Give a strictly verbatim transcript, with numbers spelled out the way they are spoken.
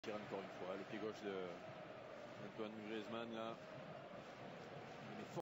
Tire encore une fois, le pied gauche de Antoine Griezmann là.